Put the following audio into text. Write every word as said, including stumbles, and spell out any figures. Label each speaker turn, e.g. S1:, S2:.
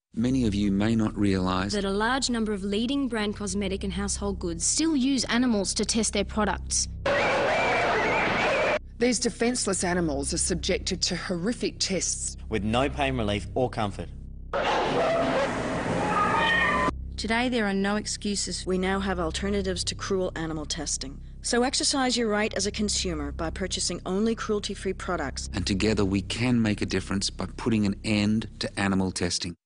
S1: Many of you may not realise
S2: that a large number of leading brand cosmetic and household goods still use animals to test their products.
S3: These defenceless animals are subjected to horrific tests
S4: with no pain relief or comfort.
S5: Today there are no excuses.
S6: We now have alternatives to cruel animal testing. So exercise your right as a consumer by purchasing only cruelty-free products.
S1: and together we can make a difference by putting an end to animal testing.